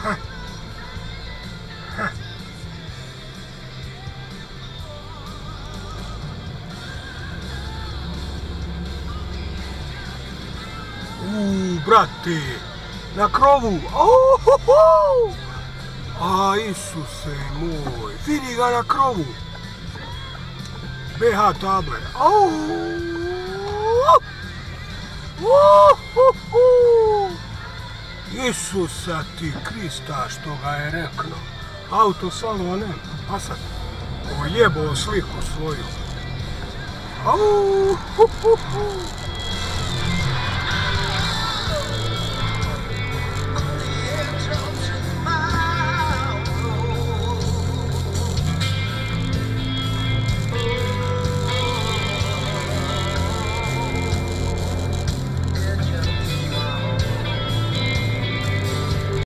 Brate, na krovu. A, Isuse moj, vidi ga na krovu. BH table. Isusa ti Krista što ga je rekno. Auto salvo nema. A sad, ojebao sliku svoju.